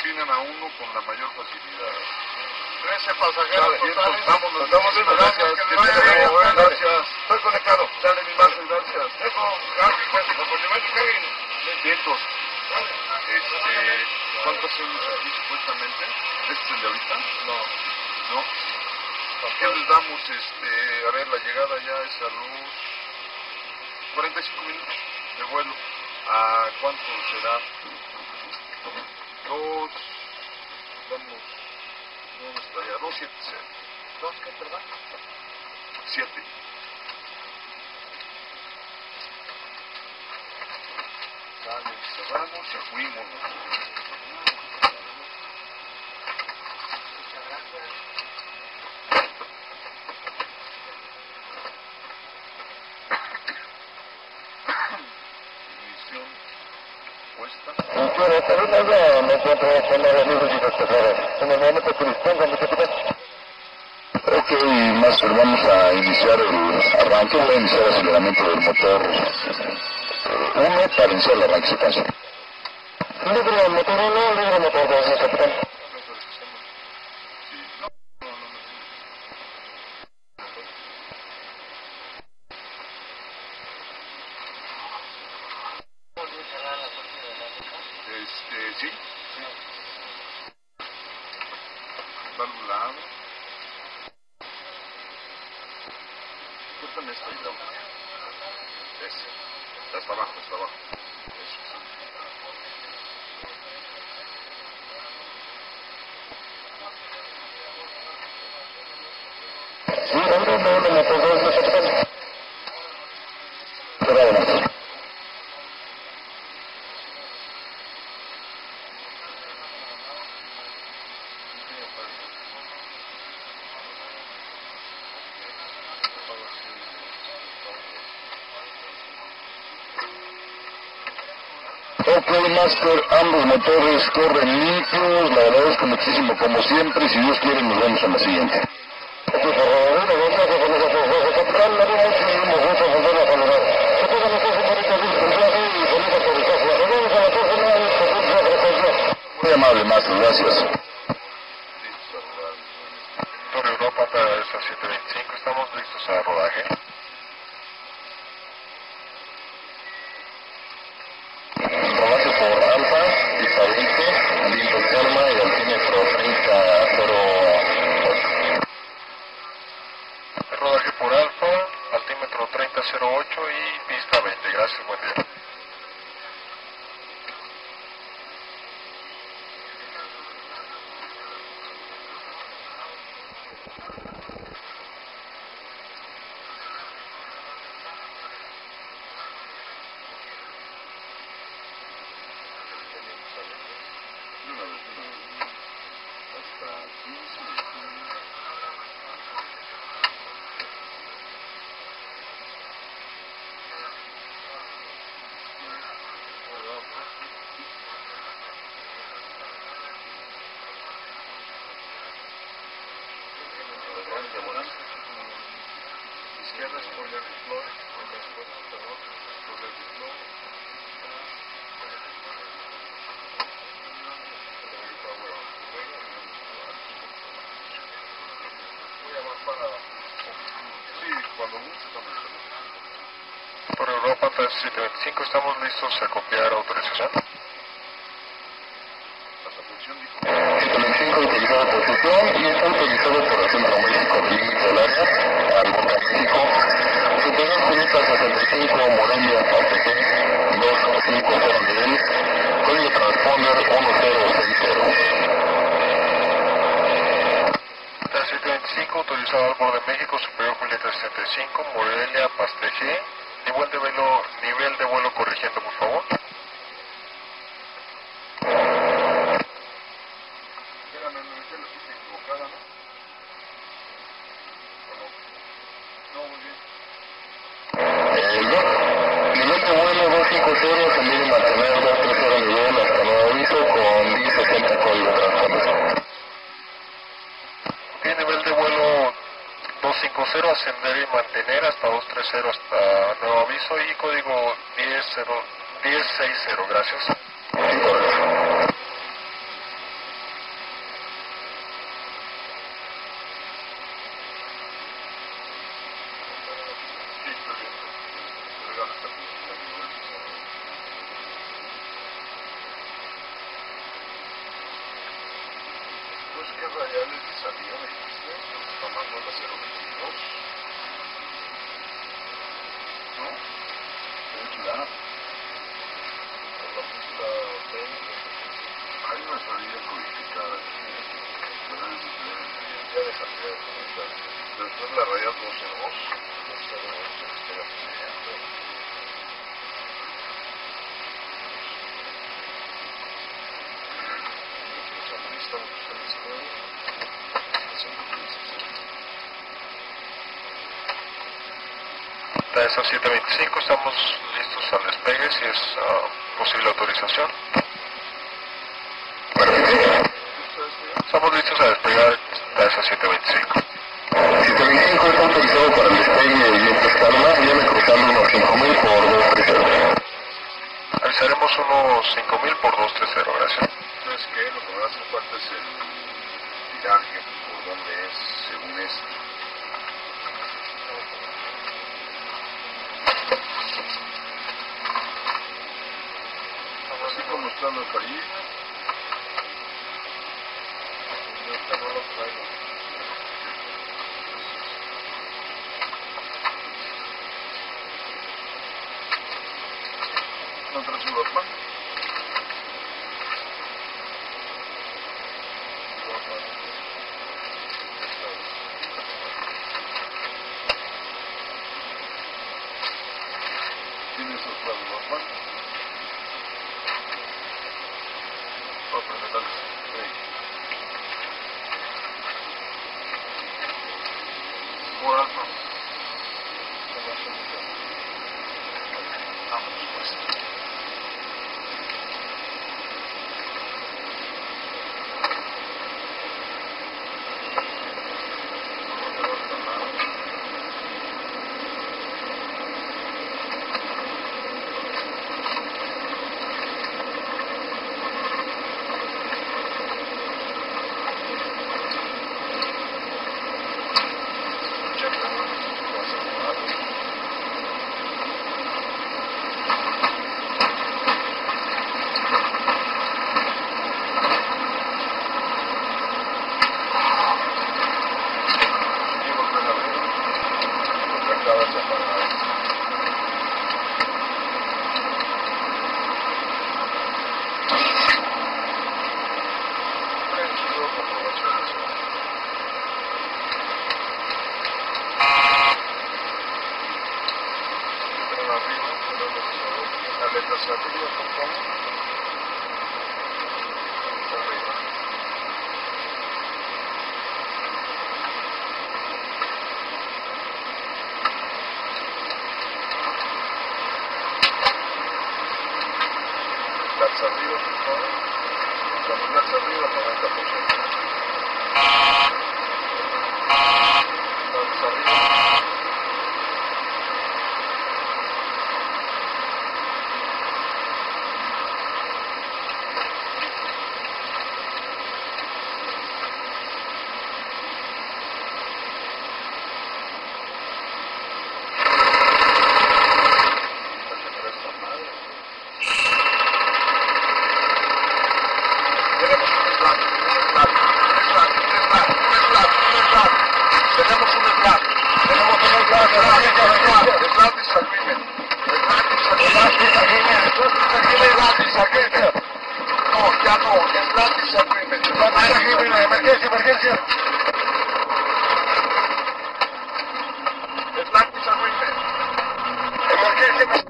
atinan a uno con la mayor facilidad. 13 pasajeros totales. Estamos bien, gracias. Gracias. Estoy conectado. Dale, mi madre, gracias. Vientos. ¿Cuántos hacemos aquí supuestamente? ¿Este es el de ahorita? No. ¿Qué les damos? A ver, la llegada ya es a los 45 minutos de vuelo. ¿A cuánto será? Vamos, ¿dónde está ya? 270. ¿Dos qué, perdón? 7. Dale, cerramos y fuimos. Ignición puesta. Ok, Master, vamos a iniciar el arranque. Voy a iniciar el aceleramiento del motor 1 para iniciar el arranque secuencia. Libre motor 1, libre motor 2, capitán. Sí. Válvula abre. Cuéntame esto, Hidalgo. Está abajo, Eso sí. Sí, no, motor 2, capitán. Cerrado. Ok, Master, ambos motores corren limpios, le agradezco muchísimo como siempre, si Dios quiere nos vemos en la siguiente. Muy amable, Master, gracias. Torre Europa para esta 725, estamos listos a rodaje. Rodaje por Alfa, Isadente, viento calma y altímetro 3008. Rodaje por Alfa, altímetro 3008 y pista 20. Gracias, buen día. Izquierda, spoiler deploy, spoiler perdón, spoiler deploy. Voy a bajar para... Sí, cuando mucho también. Torre Europa 725, estamos listos a copiar autorización. Hasta posición dijo. 725 autorizado posición y está autorizado por acción a México del límite del área, al Boca México. Superior Julieta 65, Morelia, parte G, 250 nivel, código transponder 1060. 725, autorizado al borde de México, Superior Julieta 65, Morelia, Paste G. Nivel de vuelo corrigiendo, por favor. Espérame, me metí en la pista equivocada, ¿no? No, muy bien. Nivel de vuelo 250, se debe mantener 230 nivel hasta nuevo aviso con 1060 código transponder. Bien, nivel de vuelo 250, ascender y mantener hasta 230 hasta nuevo aviso y código 1060, gracias. 10 radiales de salida, me dijiste, tomando la 022. ¿No? Claro. Por la pista B. Hay una salida codificada. Ya de salida de comunicar. Después la radial 12.2. 12.2, espérate inmediato. TAESA 725, estamos listos al despegue si es posible autorización. Estamos listos a despegar TAESA 725. 725 está autorizado para el despegue de vientos calma, viene cruzando unos 5.000 por 230. Avisaremos unos 5.000 por 230, gracias. ¿Sabes qué? Lo que me hace falta es el viraje, por donde es, según esto. Así como está la calle, yo no lo traigo. ¿No traes un Batman? ¿Tienes otra de Batman? Va a prender las... Por alfa. Vamos pues. Arriba, por favor. Caminas arriba, 90%. Vamos arriba. Emergencia. Atlantis Agreement. Emergencia.